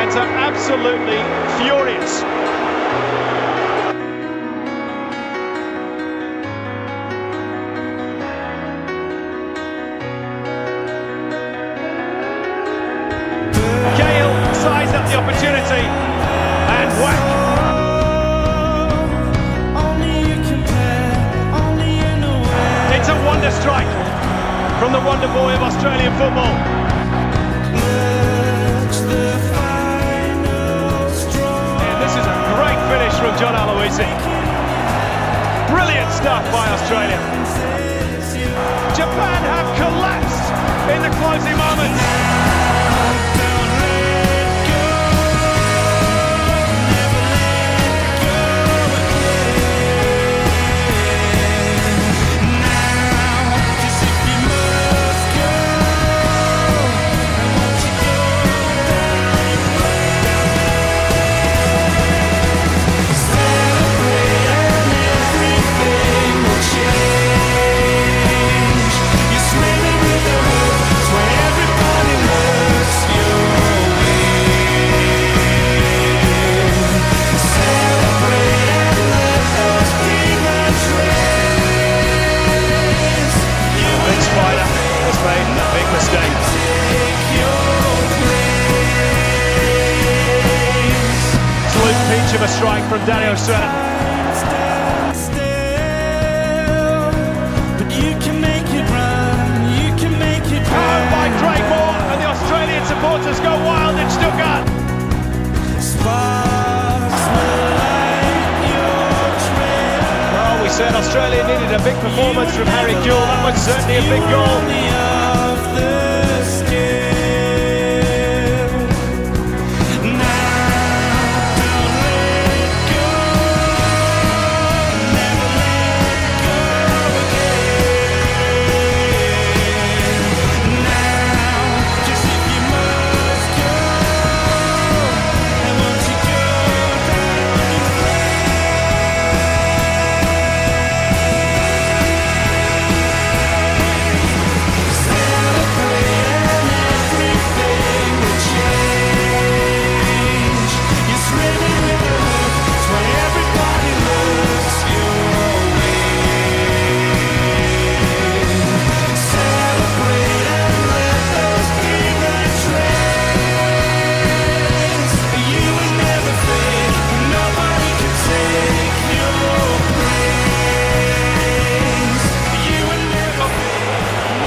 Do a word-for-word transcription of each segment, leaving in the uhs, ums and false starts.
Australians are absolutely furious. Gale sized up the opportunity and whack. It's a wonder strike from the wonder boy of Australian football. And this is a great finish from John Aloisi. Brilliant stuff by Australia. Japan have collapsed in the closing moments. Peach of a strike from Daniel Serna. Powered by Craig Moore, and the Australian supporters go wild in Stuttgart. Well, we said Australia needed a big performance from Harry Kewell. That was certainly a big goal.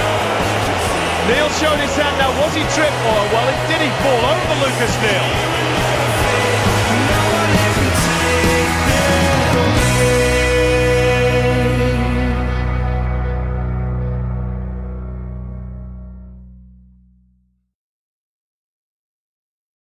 Neil showed his hand now. Was he tripped? Or, well, did he fall over Lucas Neil?